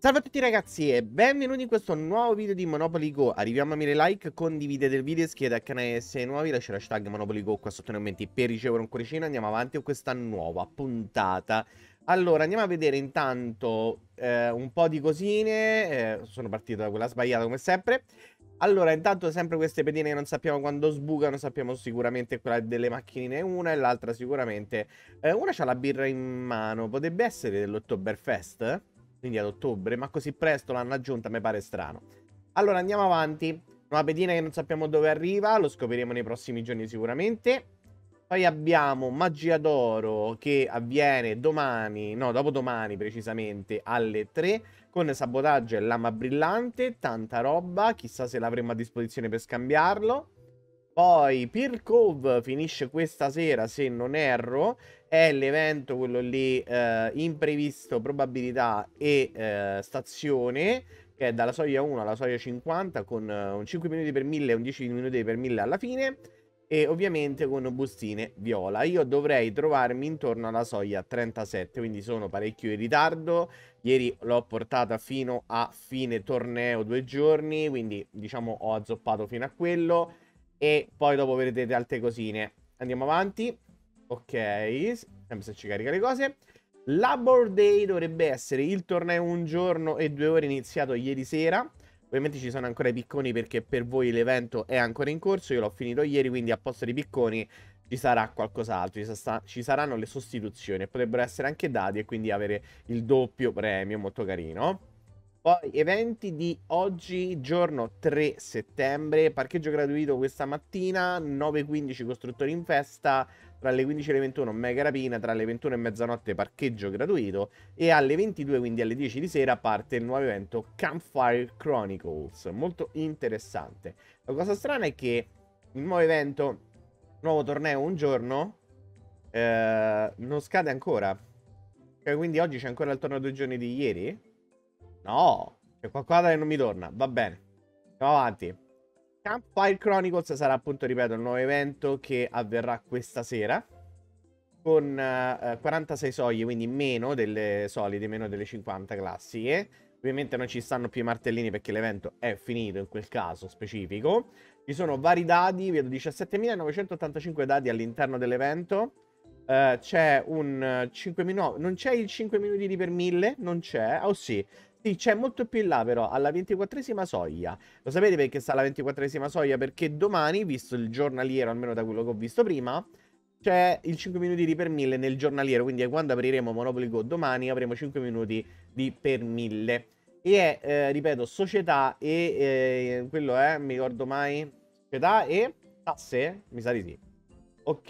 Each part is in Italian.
Salve a tutti ragazzi e benvenuti in questo nuovo video di Monopoly Go. Arriviamo a 1000 like, condividete il video, iscrivetevi al canale se siete nuovi, lasciate hashtag Monopoly Go qua sotto nei commenti per ricevere un cuoricino. Andiamo avanti con questa nuova puntata. Allora, andiamo a vedere intanto un po' di cosine. Sono partito da quella sbagliata come sempre. Allora, intanto sempre queste pedine che non sappiamo quando sbucano, sappiamo sicuramente quella delle macchinine una e l'altra sicuramente. Una c'ha la birra in mano, potrebbe essere dell'Oktoberfest? Quindi ad ottobre, ma così presto l'hanno aggiunta, mi pare strano. Allora andiamo avanti. Una pedina che non sappiamo dove arriva, lo scopriremo nei prossimi giorni sicuramente. Poi abbiamo Magia d'Oro che avviene domani, no, dopodomani precisamente, alle 3, con Sabotaggio e Lama Brillante, tanta roba, chissà se l'avremo a disposizione per scambiarlo. Poi Pearl Cove finisce questa sera, se non erro, è l'evento quello lì imprevisto, probabilità e stazione, che è dalla soglia 1 alla soglia 50 con un 5 minuti per 1000 e un 10 minuti per 1000 alla fine, e ovviamente con bustine viola. Io dovrei trovarmi intorno alla soglia 37, quindi sono parecchio in ritardo. Ieri l'ho portata fino a fine torneo 2 giorni, quindi diciamo ho azzoppato fino a quello. E poi dopo vedrete altre cosine. Andiamo avanti. Ok, sempre se ci carica le cose. Labor Day dovrebbe essere il torneo un giorno e 2 ore iniziato ieri sera. Ovviamente ci sono ancora i picconi perché per voi l'evento è ancora in corso. Io l'ho finito ieri, quindi a posto dei picconi ci sarà qualcos'altro. Ci saranno le sostituzioni e potrebbero essere anche dati e quindi avere il doppio premio, molto carino. Poi eventi di oggi, giorno 3 settembre, parcheggio gratuito questa mattina, 9:15 costruttori in festa, tra le 15 e le 21 mega rapina, tra le 21 e mezzanotte parcheggio gratuito e alle 22, quindi alle 10 di sera, parte il nuovo evento Campfire Chronicles, molto interessante. La cosa strana è che il nuovo evento, nuovo torneo un giorno, non scade ancora. Cioè, quindi oggi c'è ancora il torneo 2 giorni di ieri? No, c'è qualcosa che non mi torna. Va bene. Andiamo avanti. Campfire Chronicles sarà appunto, ripeto, il nuovo evento che avverrà questa sera. Con 46 soglie, quindi meno delle solite, meno delle 50 classiche. Ovviamente non ci stanno più i martellini perché l'evento è finito in quel caso specifico. Ci sono vari dadi, vedo 17.985 dadi all'interno dell'evento. C'è un 5 minuti, no, non c'è il 5 minuti di per 1000, non c'è, oh sì. Sì, c'è molto più in là però, alla 24esima soglia. Lo sapete perché sta alla 24esima soglia? Perché domani, visto il giornaliero, almeno da quello che ho visto prima, c'è il 5 minuti di per 1000 nel giornaliero. Quindi quando apriremo Monopoly Go domani avremo 5 minuti di per 1000. E è, ripeto, società e quello è, mi ricordo mai, società e tasse? Mi sa di sì. Ok,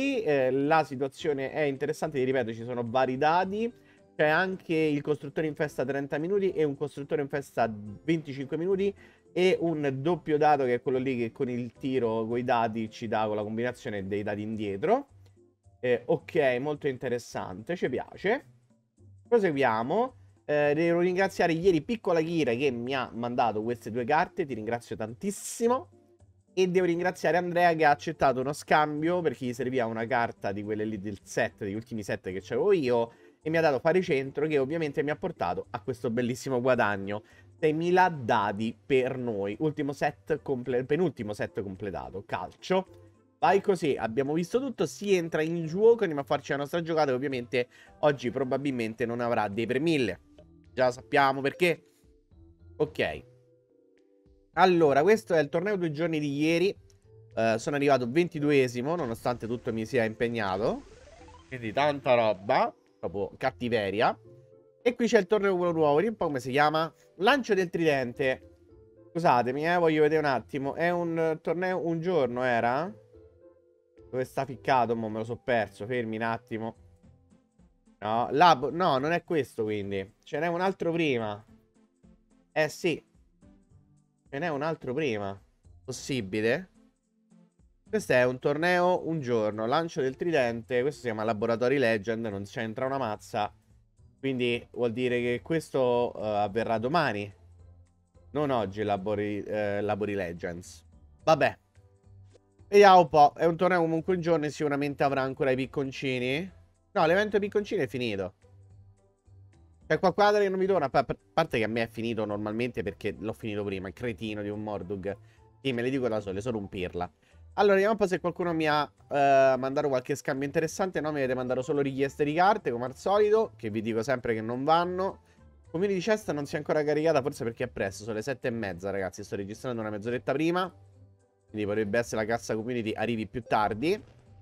la situazione è interessante, vi ripeto, ci sono vari dati. C'è anche il costruttore in festa 30 minuti e un costruttore in festa 25 minuti e un doppio dato che è quello lì che con il tiro, con i dati, ci dà con la combinazione dei dati indietro. Ok, molto interessante, ci piace. Proseguiamo. Devo ringraziare ieri Piccola Kira che mi ha mandato queste 2 carte, ti ringrazio tantissimo. E devo ringraziare Andrea che ha accettato uno scambio perché gli serviva una carta di quelle lì del set, degli ultimi set che c'avevo io, e mi ha dato Fare Centro che ovviamente mi ha portato a questo bellissimo guadagno. 6.000 dadi per noi. Ultimo set penultimo set completato. Calcio. Vai così, abbiamo visto tutto, si entra in gioco, andiamo a farci la nostra giocata e ovviamente oggi probabilmente non avrà dei per 1000. Già sappiamo perché. Ok. Allora, questo è il torneo 2 giorni di ieri. Sono arrivato 22esimo, nonostante tutto mi sia impegnato. Quindi tanta roba, proprio cattiveria. E qui c'è il torneo quello nuovo, un po' come si chiama? Lancio del tridente. Scusatemi, voglio vedere un attimo. È un torneo un giorno, era? Dove sta ficcato? Mo me lo so perso, fermi un attimo. No, no, non è questo quindi. Ce n'è un altro prima. Eh sì. Ce n'è un altro prima. Possibile? Questo è un torneo un giorno. Lancio del tridente. Questo si chiama Laboratori Legend. Non c'entra una mazza. Quindi vuol dire che questo avverrà domani. Non oggi, Labori Legends. Vabbè. Vediamo un po'. È un torneo comunque un giorno e sicuramente avrà ancora i picconcini. No, l'evento dei picconcini è finito. C'è qualcosa che non mi torna. A parte che a me è finito normalmente perché l'ho finito prima. Il cretino di un Mordug. Sì, me le dico da sole, sono un pirla. Allora, vediamo un po' se qualcuno mi ha mandato qualche scambio interessante. No, mi avete mandato solo richieste di carte, come al solito, che vi dico sempre che non vanno. Community chest non si è ancora caricata, forse perché è presto. Sono le 7:30, ragazzi. Sto registrando una mezz'oretta prima. Quindi potrebbe essere la cassa community arrivi più tardi.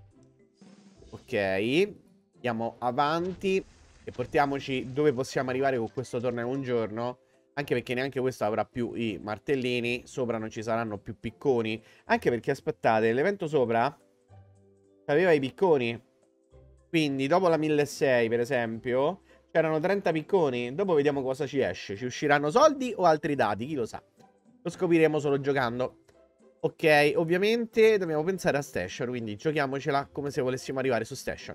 Ok. Andiamo avanti. E portiamoci dove possiamo arrivare con questo torneo un giorno. Anche perché neanche questo avrà più i martellini. Sopra non ci saranno più picconi. Anche perché, aspettate, l'evento sopra aveva i picconi. Quindi dopo la 1600, per esempio, c'erano 30 picconi. Dopo vediamo cosa ci esce. Ci usciranno soldi o altri dati? Chi lo sa. Lo scopriremo solo giocando. Ok, ovviamente dobbiamo pensare a Station. Quindi giochiamocela come se volessimo arrivare su Station.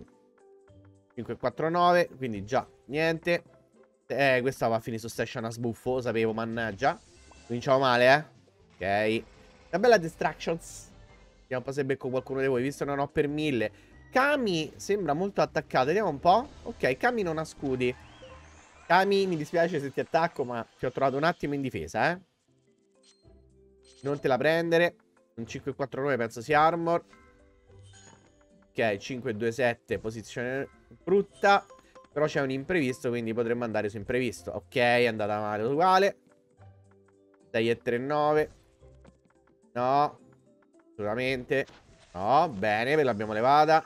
549, quindi già niente. Questa va a finire su Station a sbuffo, lo sapevo, mannaggia. Cominciamo male, Ok. Una bella distractions. Vediamo un po' se becco qualcuno di voi, visto che non ho per 1000. Kami sembra molto attaccato, vediamo un po'. Ok, Kami non ha scudi. Kami, mi dispiace se ti attacco, ma ti ho trovato un attimo in difesa, Non te la prendere. Un 549 penso sia armor. Ok, 527, posizione brutta. Però c'è un imprevisto, quindi potremmo andare su imprevisto. Ok, è andata male uguale. 6,39. No, assolutamente. No, bene, ve l'abbiamo levata.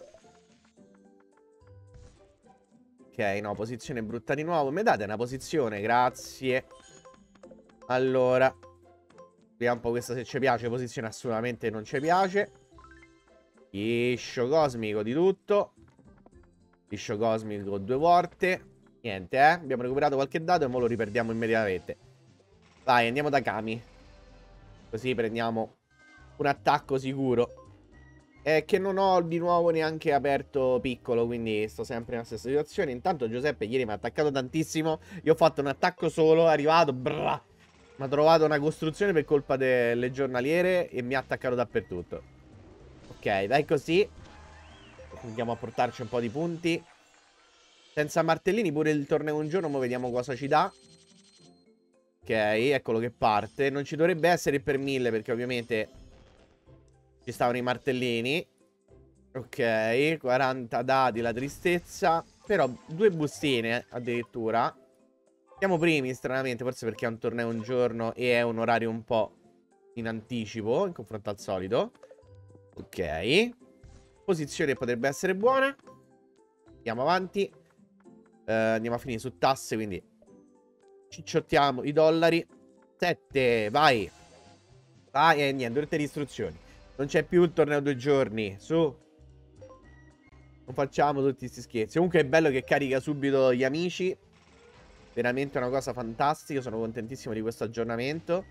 Ok, no, posizione brutta di nuovo. Mi date una posizione, grazie. Allora, vediamo un po' questa se ci piace. Posizione assolutamente non ci piace. Liscio cosmico di tutto. Liscio cosmico 2 volte. Niente, abbiamo recuperato qualche dato e ora lo riperdiamo immediatamente. Vai, andiamo da Kami. Così prendiamo un attacco sicuro. Che non ho di nuovo neanche aperto piccolo, quindi sto sempre nella stessa situazione. Intanto Giuseppe ieri mi ha attaccato tantissimo. Io ho fatto un attacco solo, è arrivato, mi ha trovato una costruzione per colpa delle giornaliere e mi ha attaccato dappertutto. Ok, dai così. Andiamo a portarci un po' di punti. Senza martellini pure il torneo un giorno, ma vediamo cosa ci dà. Ok, eccolo che parte. Non ci dovrebbe essere per 1000 perché ovviamente ci stavano i martellini. Ok, 40 dati, la tristezza. Però 2 bustine addirittura. Siamo primi stranamente, forse perché è un torneo un giorno e è un orario un po' in anticipo in confronto al solito. Ok. Posizione potrebbe essere buona. Andiamo avanti. Andiamo a finire su tasse, quindi cicciottiamo i dollari. 7, vai. Vai, e niente, tutte le istruzioni. Non c'è più il torneo 2 giorni. Su. Non facciamo tutti questi scherzi. Comunque è bello che carica subito gli amici. Veramente una cosa fantastica. Sono contentissimo di questo aggiornamento.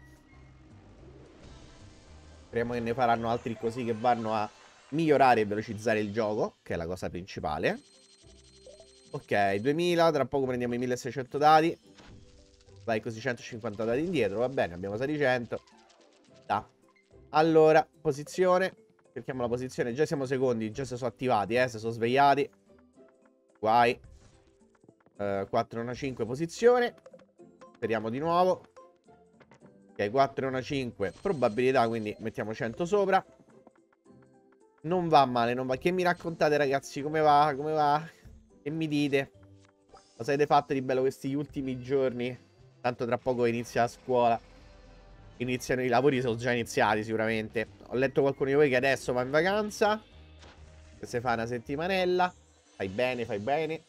Speriamo che ne faranno altri così che vanno a migliorare e velocizzare il gioco, che è la cosa principale. Ok, 2000, tra poco prendiamo i 1600 dati. Vai così 150 dati indietro, va bene, abbiamo 600. Da. Allora, posizione. Cerchiamo la posizione, già siamo secondi, già si sono attivati, si sono svegliati. Guai. 415 posizione. Speriamo di nuovo. Ok, 415 probabilità, quindi mettiamo 100 sopra. Non va male, non va. Che mi raccontate ragazzi, come va? Come va? Che mi dite? Cosa avete fatto di bello questi ultimi giorni? Tanto tra poco inizia la scuola. Iniziano i lavori, sono già iniziati sicuramente. Ho letto qualcuno di voi che adesso va in vacanza. Che si fa una settimanella. Fai bene, fai bene.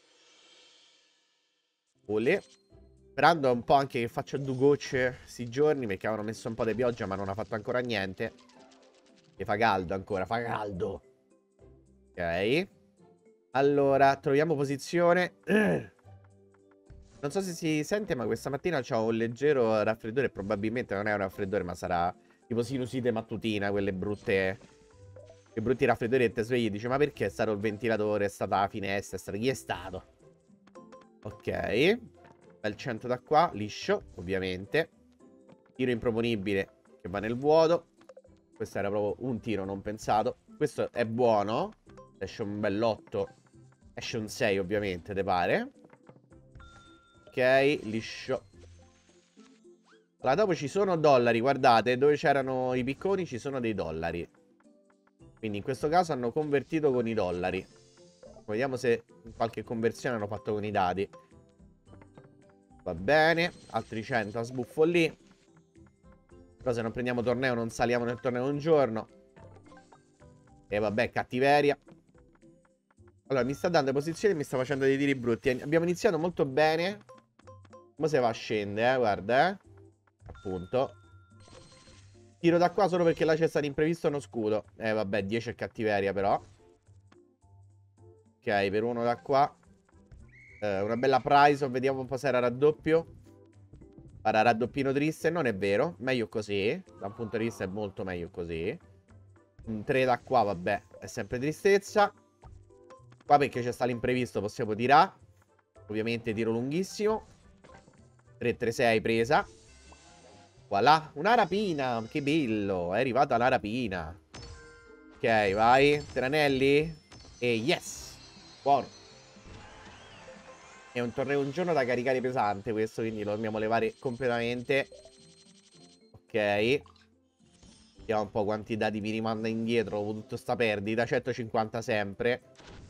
Olè. Sperando un po' anche che faccia due gocce sti giorni, perché avevano messo un po' di pioggia ma non ha fatto ancora niente. Che fa caldo ancora, fa caldo. Ok. Allora, troviamo posizione. Non so se si sente, ma questa mattina c'ho un leggero raffreddore. Probabilmente non è un raffreddore, ma sarà tipo sinusite mattutina, quelle brutte. Quei brutti raffreddori che ti svegli e dici: ma perché è stato il ventilatore? È stata la finestra? Chi è stato? Ok. Bel 100 da qua, liscio, ovviamente. Tiro improponibile che va nel vuoto. Questo era proprio un tiro non pensato. Questo è buono. Esce un bell'8. Esce un 6 ovviamente, te pare. Ok, liscio. Allora, dopo ci sono dollari, guardate, dove c'erano i picconi ci sono dei dollari. Quindi in questo caso hanno convertito con i dollari. Vediamo se qualche conversione hanno fatto con i dati. Va bene, altri 100 a sbuffo lì. Però se non prendiamo torneo non saliamo nel torneo un giorno. E vabbè, cattiveria. Allora, mi sta dando posizioni e mi sta facendo dei tiri brutti. Abbiamo iniziato molto bene. Mo se va a scendere, guarda, appunto. Tiro da qua solo perché là c'è stato imprevisto uno scudo. Vabbè, 10 è cattiveria però. Ok, per uno da qua. Una bella prize, vediamo un po' se era raddoppio. Guarda, raddoppino triste, non è vero. Meglio così. Da un punto di vista è molto meglio così. Un 3 da qua, vabbè, è sempre tristezza. Qua perché c'è stato l'imprevisto possiamo tirare. Ovviamente tiro lunghissimo. 3-3-6 presa. Voilà, una rapina. Che bello, è arrivata la rapina. Ok, vai. Tranelli. E yes. Buono. È un torneo un giorno da caricare pesante questo, quindi lo dobbiamo levare completamente. Ok. Vediamo un po' quanti dati mi rimanda indietro dopo tutta sta perdita. 150 sempre.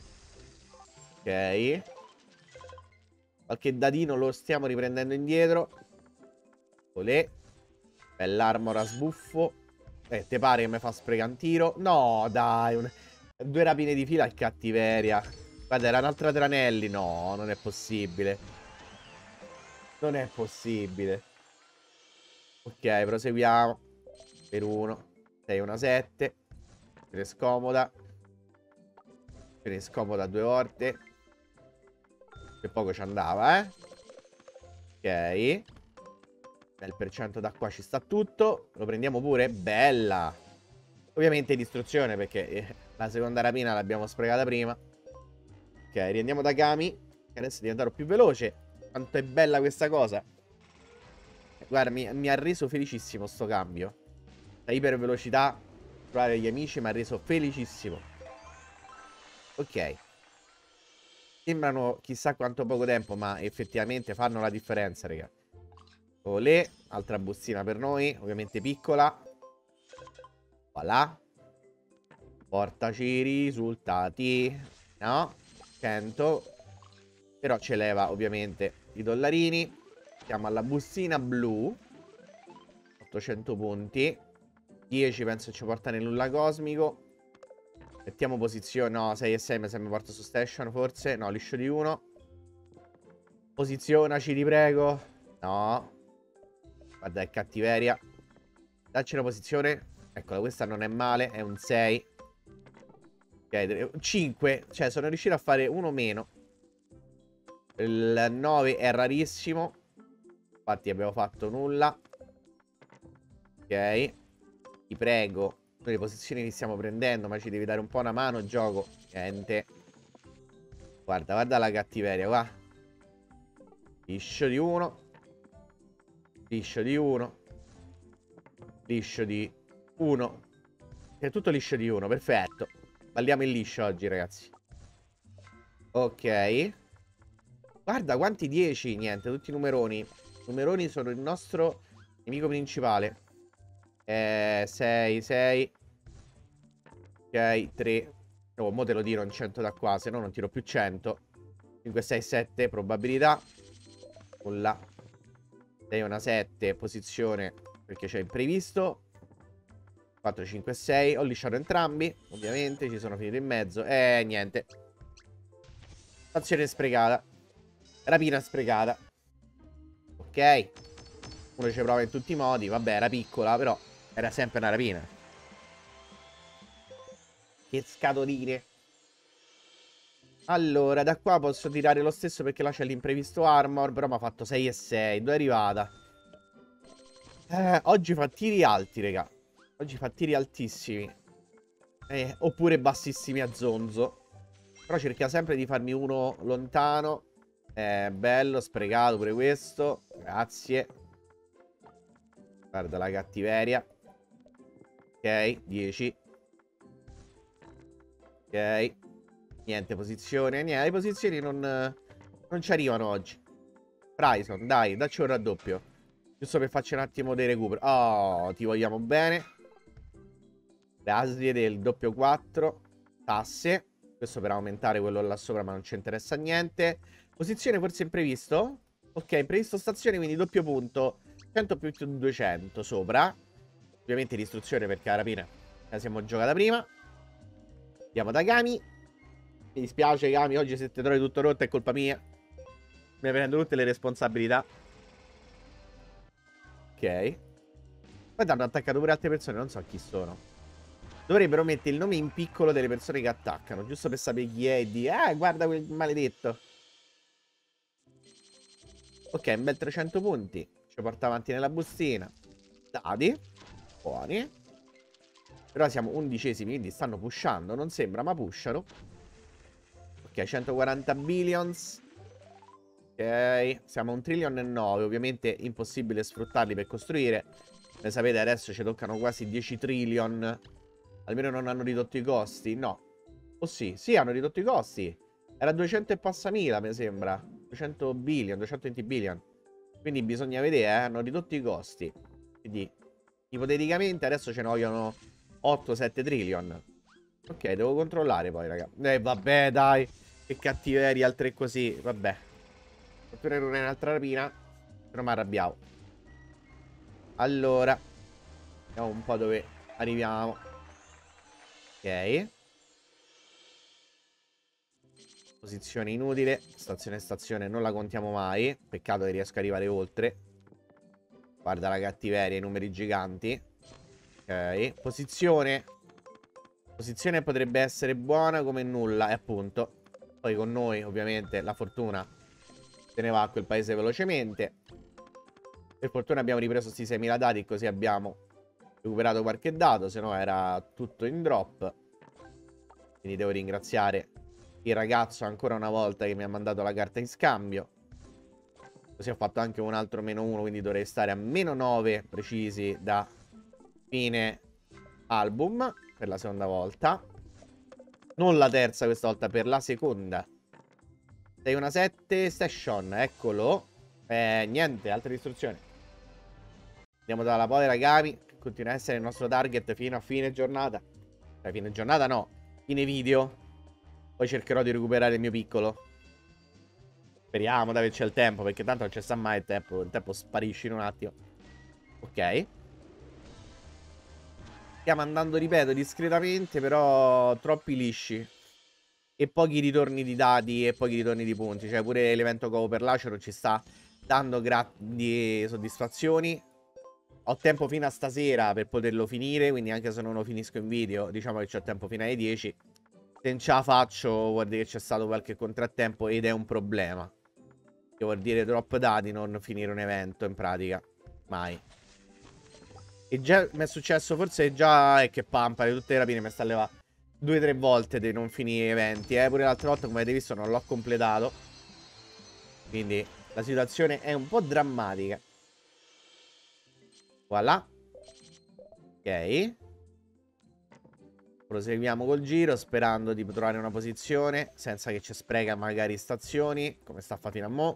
Ok. Qualche datino lo stiamo riprendendo indietro. Olè. Bell'armor a sbuffo. Te pare che mi fa sprecare un tiro? No, dai. Due rapine di fila è cattiveria. Guarda, era un'altra Tranelli. No, non è possibile. Non è possibile. Ok, proseguiamo. Per uno. 6, una 7. Se ne scomoda. Se ne scomoda due volte. Che poco ci andava, eh. Ok. Bel percento da qua ci sta tutto. Lo prendiamo pure. Bella. Ovviamente distruzione perché la seconda rapina l'abbiamo sprecata prima. Ok, riandiamo da Kami. Che adesso è diventato più veloce. Quanto è bella questa cosa. Guarda, mi ha reso felicissimo sto cambio. La ipervelocità. Trovare gli amici mi ha reso felicissimo. Ok. Sembrano chissà quanto poco tempo, ma effettivamente fanno la differenza, raga. Olè, altra bustina per noi, ovviamente piccola. Voilà. Portaci i risultati. No, 100. Però ci leva ovviamente i dollarini. Siamo alla bustina blu. 800 punti. 10 penso ci porta nel nulla cosmico. Mettiamo posizione. No, 6 e 6 mi sembra porta su station forse. No, liscio di 1. Posizionaci, ti prego. No. Guarda, è cattiveria. Dacci una posizione. Eccola, questa non è male. È un 6. Ok, 5. Cioè, sono riuscito a fare uno meno. Il 9 è rarissimo. Infatti abbiamo fatto nulla. Ok. Ti prego. Noi le posizioni li stiamo prendendo, ma ci devi dare un po' una mano, gioco. Niente. Guarda, guarda la cattiveria, qua. Liscio di 1. Liscio di 1. Liscio di 1. È tutto liscio di 1, perfetto. Balliamo il liscio oggi, ragazzi. Ok. Guarda quanti 10. Niente, tutti numeroni. I numeroni sono il nostro nemico principale. 6, 6. Ok, 3. Oh, mo te lo tiro in 100 da qua, se no non tiro più 100. 5, 6, 7, probabilità. Nulla. 6, una 7, posizione perché c'è imprevisto. 4, 5, 6. Ho lisciato entrambi, ovviamente, ci sono finito in mezzo. Niente. Azione sprecata. Rapina sprecata. Ok. Uno ci prova in tutti i modi. Vabbè, era piccola, però era sempre una rapina. Che scatoline. Allora, da qua posso tirare lo stesso perché là c'è l'imprevisto armor. Però mi ha fatto 6 e 6. Dove è arrivata? Oggi fa tiri alti, raga. Oggi fa tiri altissimi. Oppure bassissimi a zonzo. Però cerca sempre di farmi uno lontano. Bello, sprecato pure questo. Grazie. Guarda la cattiveria. Ok, 10. Ok. Niente posizione. Niente, le posizioni non ci arrivano oggi. Bryson, dai, dacci un raddoppio. Giusto per farci un attimo di recupero. Oh, ti vogliamo bene. Grazie del doppio 4. Tasse. Questo per aumentare quello là sopra, ma non ci interessa niente. Posizione forse imprevisto. Ok, imprevisto stazione, quindi doppio punto. 100 più 200 sopra. Ovviamente l'istruzione perché alla rapina la siamo giocata prima. Andiamo da Kami. Mi dispiace Kami, oggi se ti trovi tutto rotto è colpa mia. Mi prendo tutte le responsabilità. Ok. Poi hanno attaccato pure altre persone, non so chi sono. Dovrebbero mettere il nome in piccolo delle persone che attaccano, giusto per sapere chi è e dire, guarda quel maledetto. Ok, un bel 300 punti. Ci porta avanti nella bustina. Dati. Buoni. Però siamo 11esimi, quindi stanno pushando. Non sembra, ma pushano. Ok, 140 billions. Ok, siamo a 1 trillion e 9. Ovviamente impossibile sfruttarli per costruire. Come sapete adesso ci toccano quasi 10 trillion. Almeno non hanno ridotto i costi. No. Oh sì, sì hanno ridotto i costi. Era 200 e passa mila mi sembra. 200 billion, 220 billion. Quindi bisogna vedere, hanno ridotto i costi. Quindi ipoteticamente adesso ce ne vogliono 8-7 trillion. Ok, devo controllare poi, raga. Vabbè, dai. Che cattiveria, altre così. Vabbè. Oppure non è un'altra rapina. Però mi arrabbiavo. Allora. Vediamo un po' dove arriviamo. Ok. Posizione inutile. Stazione non la contiamo mai. Peccato che riesco ad arrivare oltre. Guarda la cattiveria, i numeri giganti. Ok. Posizione. Posizione potrebbe essere buona come nulla. E appunto. Poi con noi, ovviamente, la fortuna se ne va a quel paese velocemente. Per fortuna abbiamo ripreso questi 6.000 dati, così abbiamo recuperato qualche dato, se no era tutto in drop. Quindi devo ringraziare il ragazzo ancora una volta che mi ha mandato la carta in scambio. Così ho fatto anche un altro -1, quindi dovrei stare a -9 precisi da fine album per la seconda volta. Non la terza questa volta, per la seconda. 617 station, eccolo. Niente, altre istruzioni. Andiamo dalla povera Kami, che continua a essere il nostro target fino a fine giornata. Cioè, fine giornata no, fine video. Poi cercherò di recuperare il mio piccolo. Speriamo di averci il tempo, perché tanto non c'è sta mai il tempo sparisce in un attimo. Ok. Stiamo andando, ripeto, discretamente, però troppi lisci. E pochi ritorni di dati e pochi ritorni di punti. Cioè pure l'evento Covo per Lacero ci sta dando grandi soddisfazioni. Ho tempo fino a stasera per poterlo finire, quindi anche se non lo finisco in video, diciamo che c'ho tempo fino alle 10. Se non ce la faccio, vuol dire che c'è stato qualche contrattempo ed è un problema. Che vuol dire drop dati, non finire un evento in pratica. Mai. E già mi è successo, forse già è che pampare tutte le rapine mi sta a levare 2-3 volte di non finire eventi. Pure l'altra volta, come avete visto, non l'ho completato. Quindi la situazione è un po' drammatica. Voilà. Ok. Proseguiamo col giro sperando di trovare una posizione senza che ci spreca magari stazioni, come sta a fare fino a mo'.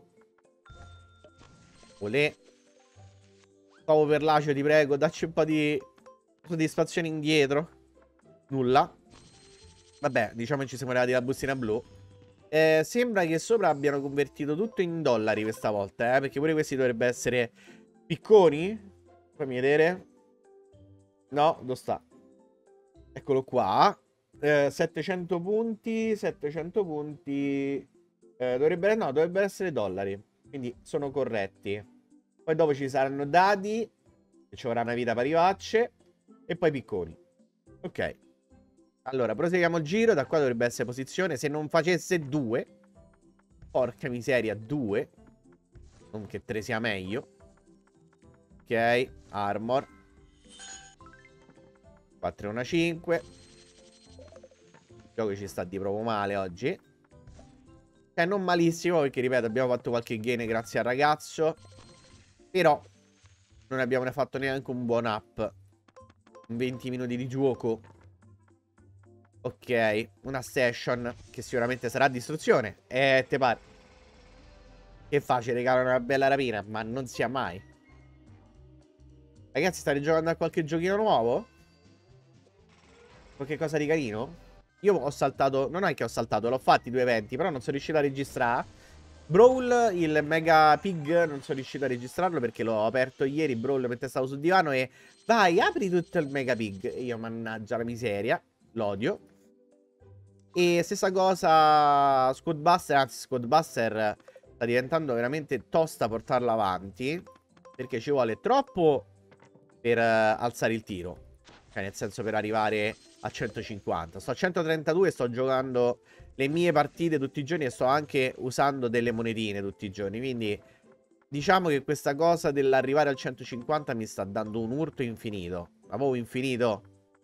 Olè. Covo per Lacio, ti prego, dacci un po' di soddisfazione indietro. Nulla. Vabbè, diciamo che ci siamo arrivati alla bustina blu. Sembra che sopra abbiano convertito tutto in dollari questa volta, perché pure questi dovrebbero essere picconi. Fammi vedere. No, dove sta? Eccolo qua. 700 punti. 700 punti. Dovrebbero essere dollari. Quindi sono corretti. Poi dopo ci saranno dadi. Che ci vorrà una vita parivacce. E poi picconi. Ok. Allora, proseguiamo il giro. Da qua dovrebbe essere posizione. Se non facesse 2. Porca miseria, 2. Non che 3 sia meglio. Ok. Armor. 4 e 1 5. Il gioco ci sta di proprio male oggi. Non malissimo, perché ripeto, abbiamo fatto qualche gain grazie al ragazzo. Però non abbiamo fatto neanche un buon up. 20 minuti di gioco. Ok, una session che sicuramente sarà distruzione. Te pare. Che fa? Ci regalano una bella rapina, ma non sia mai. Ragazzi, state giocando a qualche giochino nuovo? Qualche cosa di carino? Io ho saltato, non è che ho saltato, l'ho fatti 2 eventi, però non sono riuscito a registrare. Brawl, il Mega Pig, non sono riuscito a registrarlo perché l'ho aperto ieri, Brawl, mentre stavo sul divano e... Vai, apri tutto il Mega Pig. E io, mannaggia la miseria, l'odio. E stessa cosa Squadbuster, anzi Squadbuster sta diventando veramente tosta portarla avanti, perché ci vuole troppo per alzare il tiro. Cioè nel senso per arrivare a 150. Sto a 132 e sto giocando le mie partite tutti i giorni e sto anche usando delle monetine tutti i giorni. Quindi diciamo che questa cosa dell'arrivare al 150 mi sta dando un urto infinito. Ma proprio infinito.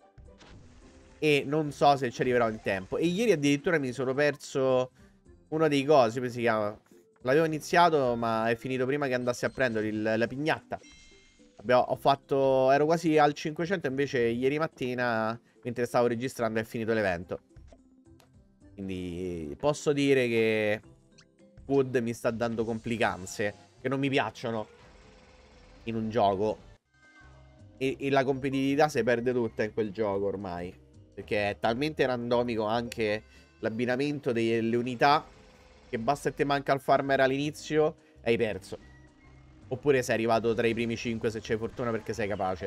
E non so se ci arriverò in tempo. E ieri addirittura mi sono perso uno dei cosi, come si chiama? L'avevo iniziato ma è finito prima che andassi a prendere la pignatta. Ho fatto... Ero quasi al 500, invece ieri mattina, mentre stavo registrando, è finito l'evento. Quindi posso dire che Wood mi sta dando complicanze che non mi piacciono in un gioco. E la competitività si perde tutta in quel gioco ormai. Perché è talmente randomico anche l'abbinamento delle unità che basta che ti manca il farmer all'inizio e hai perso. Oppure sei arrivato tra i primi 5 se c'hai fortuna perché sei capace.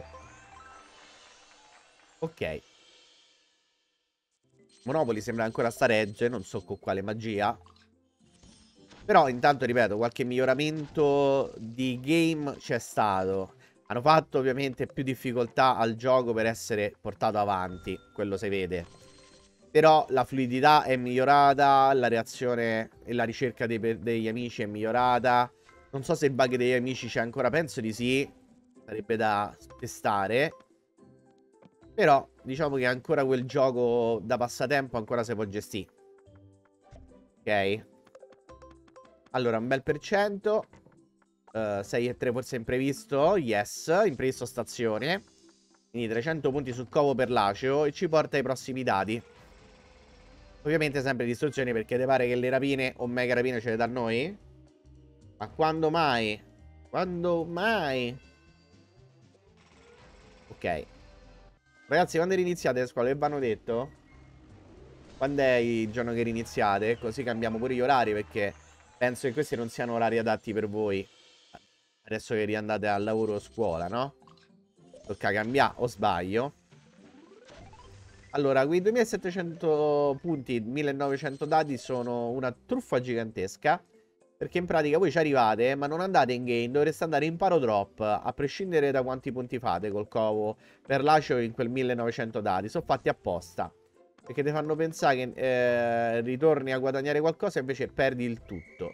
Ok. Monopoli sembra ancora sta regge, non so con quale magia. Però intanto, ripeto, qualche miglioramento di game c'è stato. Hanno fatto ovviamente più difficoltà al gioco per essere portato avanti, quello si vede. Però la fluidità è migliorata, la reazione e la ricerca degli amici è migliorata. Non so se il bug degli amici c'è ancora, penso di sì. Sarebbe da testare. Però diciamo che ancora quel gioco da passatempo ancora si può gestire. Ok. Allora, un bel percento. 6,3 forse imprevisto. Yes, imprevisto stazione. Quindi 300 punti sul covo per l'Aceo. E ci porta ai prossimi dati. Ovviamente sempre di istruzioni, perché ti pare che le rapine o mega rapine ce le dà noi? Ma quando mai? Quando mai? Ok. Ragazzi, quando riniziate le scuole, che vi hanno detto? Quando è il giorno che riniziate? Così cambiamo pure gli orari, perché penso che questi non siano orari adatti per voi. Adesso che riandate al lavoro o scuola, no? Tocca cambiare, o sbaglio? Allora, quei 2700 punti, 1900 dati sono una truffa gigantesca. Perché in pratica voi ci arrivate, ma non andate in game, dovreste andare in paro drop, a prescindere da quanti punti fate col covo per l'Aceo in quel 1900 dati. Sono fatti apposta. Perché ti fanno pensare che ritorni a guadagnare qualcosa e invece perdi il tutto.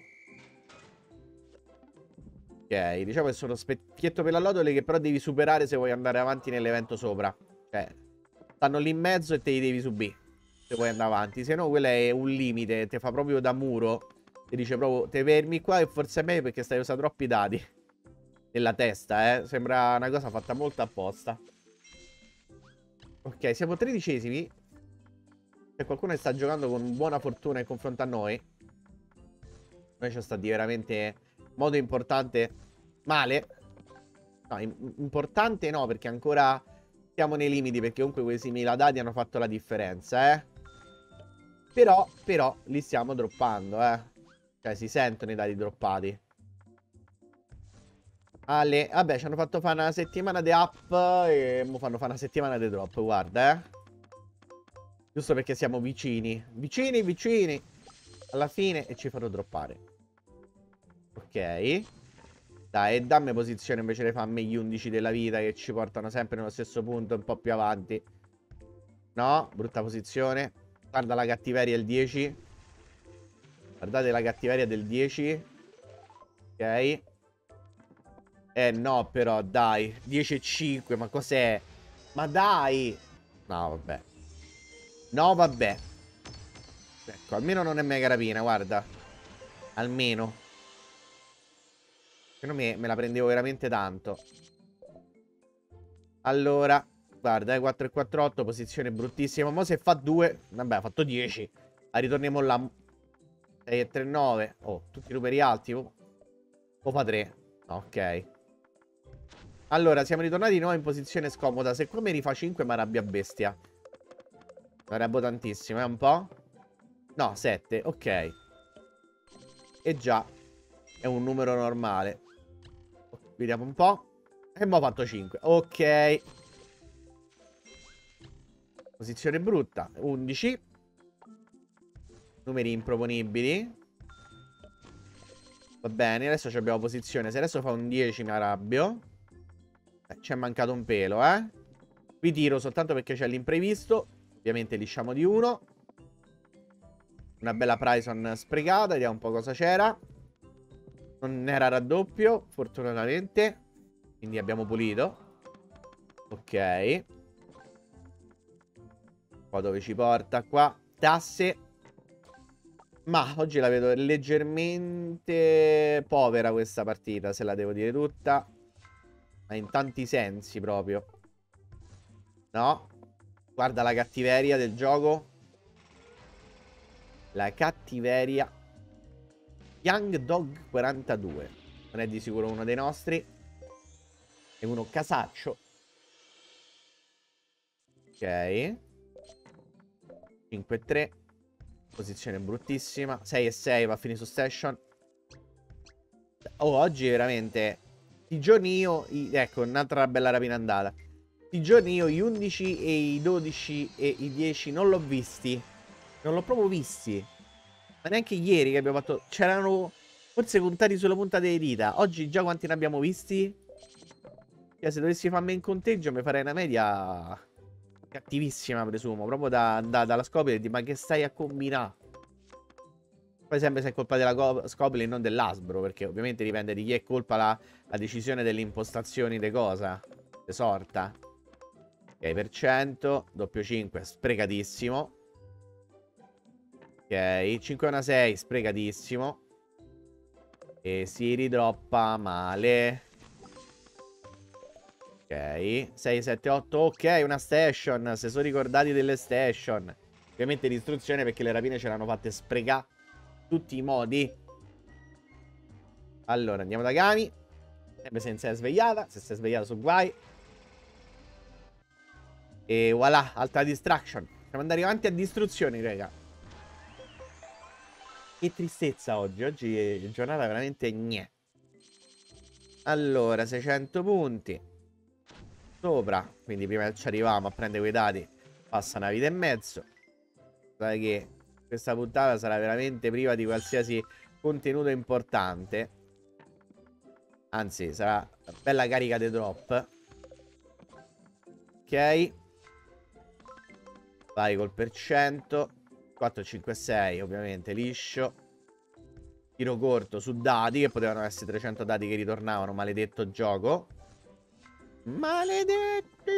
Ok, diciamo che sono specchietto per la lotole che però devi superare se vuoi andare avanti nell'evento sopra. Cioè, stanno lì in mezzo e te li devi subire se vuoi andare avanti. Se no, quello è un limite, ti fa proprio da muro. Ti dice proprio, te fermi qua e forse è meglio perché stai usando troppi dati. Nella testa, eh. Sembra una cosa fatta molto apposta. Ok, siamo 13esimi. C'è qualcuno che sta giocando con buona fortuna in confronto a noi. Noi ci sta di veramente modo importante. Male. No, importante no, perché ancora siamo nei limiti, perché comunque quei 6.000 dati hanno fatto la differenza, eh. Però, li stiamo droppando, eh. Cioè, si sentono i dati droppati. Vabbè, ci hanno fatto fare una settimana di up e mo fanno fare una settimana di drop, guarda, eh. Giusto perché siamo vicini. Vicini, vicini. Alla fine e ci farò droppare. Ok. Dai, e dammi posizione invece di farmi gli 11 della vita che ci portano sempre nello stesso punto, un po' più avanti. No, brutta posizione. Guarda la cattiveria del 10. Guardate la cattiveria del 10. Ok. No, però, dai. 10 e 5, ma cos'è? Ma dai. No, vabbè. No, vabbè. Ecco, almeno non è mega rapina, guarda. Almeno. Secondo me la prendevo veramente tanto. Allora, guarda, 4 e 4, 8, posizione bruttissima. Mo se fa 2, vabbè, ha fatto 10. Ritorniamo là. 6 e 3, 9. Oh, tutti i numeri alti. Oh. O fa 3. Ok. Allora, siamo ritornati di nuovo in posizione scomoda. Se qua mi rifà 5 mi arrabbia bestia. Mi arrabbio tantissimo, un po'. No, 7, ok. E già è un numero normale. Vediamo un po'. E mo' ho fatto 5. Ok. Posizione brutta. 11. Numeri improponibili. Va bene, adesso abbiamo posizione. Se adesso fa un 10 mi arrabbio. Ci è mancato un pelo, eh. Vi tiro soltanto perché c'è l'imprevisto. Ovviamente lisciamo di 1. Una bella Prison sprecata. Vediamo un po' cosa c'era. Non era raddoppio, fortunatamente. Quindi abbiamo pulito. Ok. Qua dove ci porta? Qua. Tasse. Ma oggi la vedo leggermente povera questa partita, se la devo dire tutta. Ma in tanti sensi proprio. No. Guarda la cattiveria del gioco. La cattiveria. Young Dog 42. Non è di sicuro uno dei nostri. È uno casaccio. Ok. 5-3. Posizione bruttissima. 6-6 va a finire su station. Oh, oggi veramente. I giorni io. Ecco, un'altra bella rapina andata. I giorni io, gli 11 e i 12 e i 10 non l'ho visti. Non l'ho proprio visti. Ma neanche ieri che abbiamo fatto. C'erano forse contati sulla punta delle dita. Oggi già quanti ne abbiamo visti? Cioè, se dovessi farmi in conteggio mi farei una media cattivissima, presumo. Proprio dalla Scopely. Ma che stai a combinare? Poi sempre se è colpa della Scopely e non dell'Asbro. Perché ovviamente dipende di chi è colpa la decisione delle impostazioni di cosa. De sorta. Ok, per 100. Doppio 5, sprecatissimo. Ok, 5 1 6, sprecatissimo. E si ridroppa male. Ok, 6 7 8. Ok, una station. Se sono ricordati delle station. Ovviamente l'istruzione perché le rapine ce l'hanno fatte sprecare tutti i modi. Allora, andiamo da Kami. Sempre se non si è svegliata. Se si è svegliata su guai. E voilà, altra distraction. Siamo andati avanti a distruzioni, raga. Che tristezza oggi. Oggi è giornata veramente gnè. Allora, 600 punti. Sopra. Quindi prima che ci arriviamo a prendere quei dati passa una vita e mezzo. Sai che questa puntata sarà veramente priva di qualsiasi contenuto importante. Anzi, sarà una bella carica di drop. Ok. Vai col per cento. 4, 5, 6 ovviamente liscio. Tiro corto su dati, che potevano essere 300 dati che ritornavano. Maledetto gioco. Maledetti.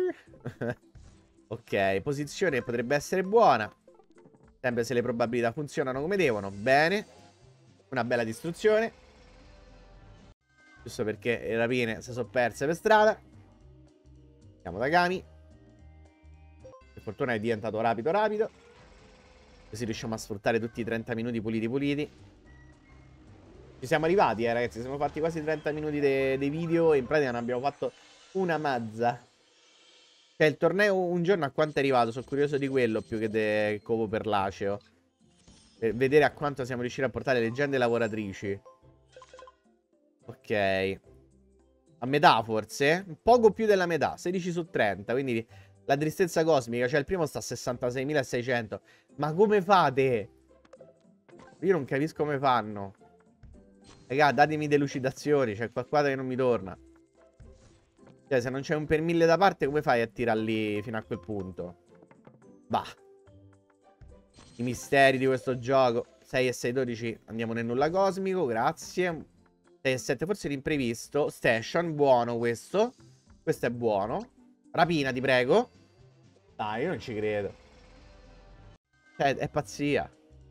Ok, posizione potrebbe essere buona. Sempre se le probabilità funzionano come devono. Bene. Una bella distruzione. Giusto perché le rapine si sono perse per strada. Andiamo da Kami. Per fortuna è diventato rapido. Così riusciamo a sfruttare tutti i 30 minuti puliti. Ci siamo arrivati, ragazzi. Siamo fatti quasi 30 minuti dei video. E in pratica ne abbiamo fatto una mazza. Cioè, il torneo un giorno a quanto è arrivato? Sono curioso di quello più che del covo per l'Aceo. Per vedere a quanto siamo riusciti a portare leggende lavoratrici. Ok. A metà forse? Poco più della metà. 16 su 30. Quindi la tristezza cosmica. Cioè, il primo sta a 66.600. Ma come fate? Io non capisco come fanno. Raga, datemi delucidazioni. C'è qualcosa che non mi torna. Cioè, se non c'è un per 1000 da parte, come fai a tirarli fino a quel punto? Bah. I misteri di questo gioco. 6 e 6, 12. Andiamo nel nulla cosmico, grazie. 6 e 7, forse l'imprevisto. Station, buono questo. Questo è buono. Rapina, ti prego. Dai, io non ci credo. Cioè, è pazzia.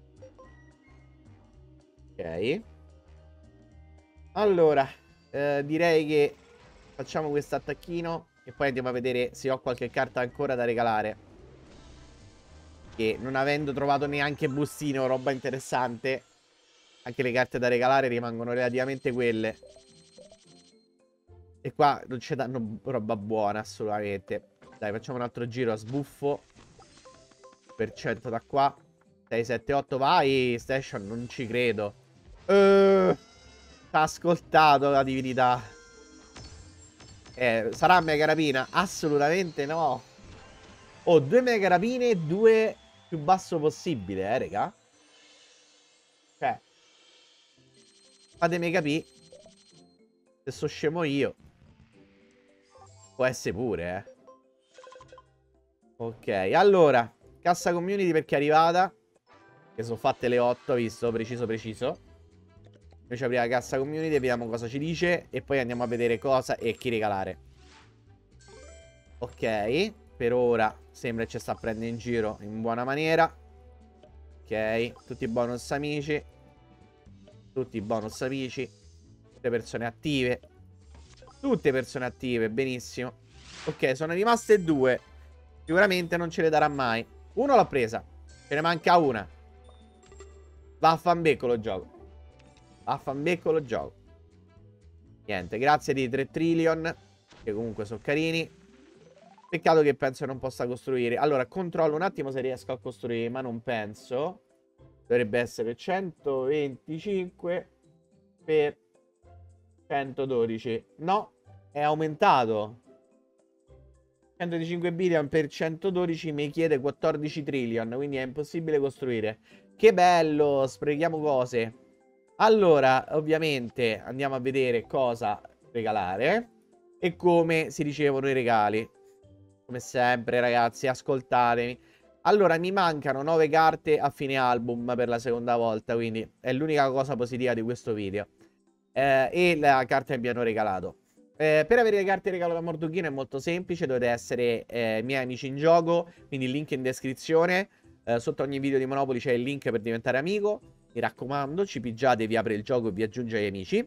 Ok. Allora, direi che facciamo questo attacchino e poi andiamo a vedere se ho qualche carta ancora da regalare. Che non avendo trovato neanche bustino o roba interessante, Anche le carte da regalare rimangono relativamente quelle. E qua non ci danno roba buona, assolutamente. Dai, facciamo un altro giro a sbuffo. Per cento da qua. 6, 7, 8, vai. Station, non ci credo. T'ha ascoltato la divinità. Sarà mega rapina? Assolutamente no. Oh, 2 mega rapine, 2 più basso possibile, raga. Cioè, fatemi capire. Se so scemo io. Può essere pure, Ok, allora. Cassa community perché è arrivata. Che sono fatte le 8, visto? Preciso, preciso. Noi ci apriamo la cassa community e vediamo cosa ci dice. E poi andiamo a vedere cosa e chi regalare. Ok, per ora sembra che ci sta a prendere in giro in buona maniera. Ok, tutti bonus amici. Tutti bonus amici. Tutte persone attive. Tutte persone attive, benissimo. Ok, sono rimaste 2. Sicuramente non ce le darà mai. Uno l'ho presa. Ce ne manca una. Vaffanbecco lo gioco. Vaffanbecco lo gioco. Niente, grazie di 3 trillion. Che comunque sono carini. Peccato che penso non possa costruire. Allora, controllo un attimo se riesco a costruire, ma non penso. Dovrebbe essere 125 per 112. No, è aumentato. 125 billion per 112 mi chiede 14 trillion, quindi è impossibile costruire. Che bello, sprechiamo cose. Allora, ovviamente, andiamo a vedere cosa regalare e come si ricevono i regali. Come sempre, ragazzi, ascoltatemi. Allora, mi mancano 9 carte a fine album per la seconda volta, quindi è l'unica cosa positiva di questo video. E la carta che mi hanno regalato. Per avere le carte regalo da Mordughino è molto semplice, dovete essere miei amici in gioco, quindi il link in descrizione. Sotto ogni video di Monopoli c'è il link per diventare amico. Mi raccomando, ci pigiate, vi apre il gioco e vi aggiunge agli amici.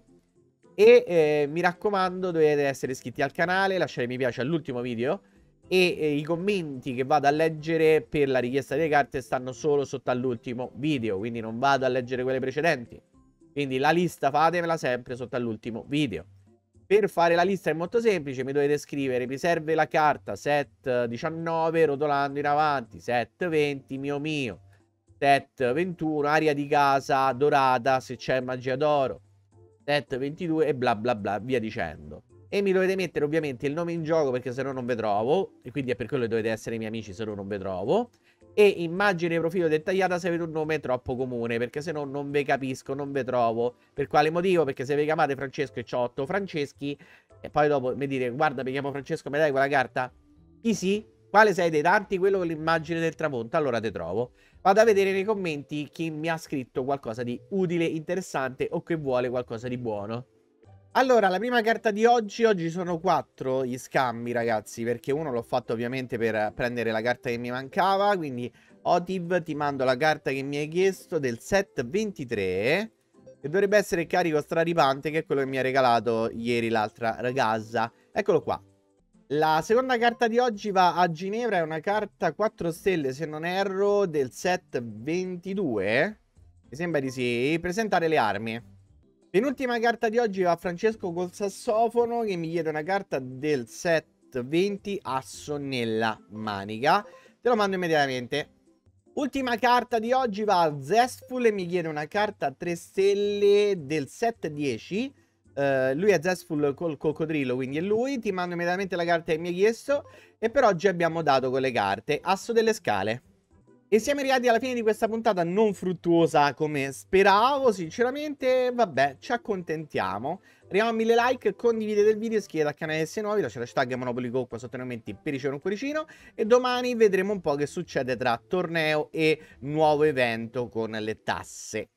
E mi raccomando, dovete essere iscritti al canale, lasciare mi piace all'ultimo video. E i commenti che vado a leggere per la richiesta delle carte stanno solo sotto all'ultimo video, quindi non vado a leggere quelle precedenti. Quindi la lista fatemela sempre sotto all'ultimo video. Per fare la lista è molto semplice, mi dovete scrivere: mi serve la carta set 19 rotolando in avanti, set 20 mio mio, set 21 aria di casa dorata se c'è magia d'oro, set 22 e bla bla bla via dicendo. E mi dovete mettere ovviamente il nome in gioco perché se no non vi trovo, e quindi è per quello che dovete essere miei amici se no non vi trovo. E immagine profilo dettagliata se avete un nome troppo comune, perché se no non vi capisco, non vi trovo. Per quale motivo? Perché se vi chiamate Francesco e c'ho 8 Franceschi e poi dopo mi dite: guarda, mi chiamo Francesco, mi dai quella carta? Chi sì? Quale sei dei tanti? Quello con l'immagine del tramonto. Allora te trovo. Vado a vedere nei commenti chi mi ha scritto qualcosa di utile, interessante o che vuole qualcosa di buono. Allora, la prima carta di oggi sono 4 gli scambi, ragazzi, perché uno l'ho fatto ovviamente per prendere la carta che mi mancava, quindi Otiv, ti mando la carta che mi hai chiesto del set 23, che dovrebbe essere il carico straripante, che è quello che mi ha regalato ieri l'altra ragazza. Eccolo qua. La seconda carta di oggi va a Ginevra, è una carta 4 stelle, se non erro, del set 22. Mi sembra di sì. Presentare le armi. Penultima carta di oggi va a Francesco col sassofono, che mi chiede una carta del set 20 asso nella manica. Te lo mando immediatamente. Ultima carta di oggi va a Zestful e mi chiede una carta 3 stelle del set 10. Lui è Zestful col coccodrillo, quindi è lui. Ti mando immediatamente la carta che mi hai chiesto. E per oggi abbiamo dato con le carte asso delle scale. E siamo arrivati alla fine di questa puntata non fruttuosa come speravo, sinceramente, vabbè, ci accontentiamo. Arriviamo a 1000 like, condividete il video, iscrivetevi al canale se nuovi, lasciate hashtag Monopoly Go qua sotto nei commenti per ricevere un cuoricino. E domani vedremo un po' che succede tra torneo e nuovo evento con le tasse.